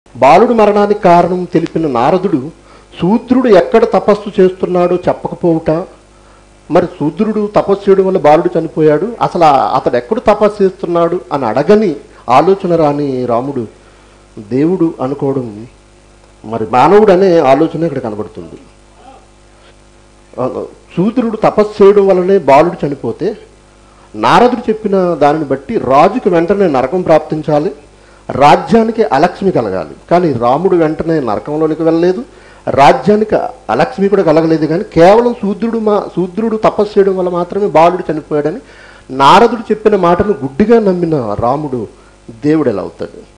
బాలుడి మరణానికి కారణం తెలిపిన నారదుడు శూద్రుడు ఎక్కడ తపస్సు చేస్తున్నాడో చెప్పకపోవుట, మరి శూద్రుడు తపస్సు చేయడం వల్ల బాలుడు చనిపోయాడు, అసలు అతడు ఎక్కడ తపస్సు చేస్తున్నాడు అని అడగని ఆలోచన రాని రాముడు దేవుడు అనుకోవడం, మరి మానవుడు అనే ఆలోచన ఇక్కడ కనబడుతుంది. శూద్రుడు తపస్సు చేయడం వల్లనే బాలుడు చనిపోతే నారదుడు చెప్పిన దానిని బట్టి రాజుకి వెంటనే నరకం ప్రాప్తించాలి, రాజ్యానికి అలక్ష్మి కలగాలి. కానీ రాముడు వెంటనే నరకంలోనికి వెళ్ళలేదు, రాజ్యానికి అలక్ష్మి కూడా కలగలేదు. కానీ కేవలం శూద్రుడు తపస్సు చేయడం వల్ల మాత్రమే బాలుడు చనిపోయాడని నారదుడు చెప్పిన మాటను గుడ్డిగా నమ్మిన రాముడు దేవుడు ఎలా అవుతాడు?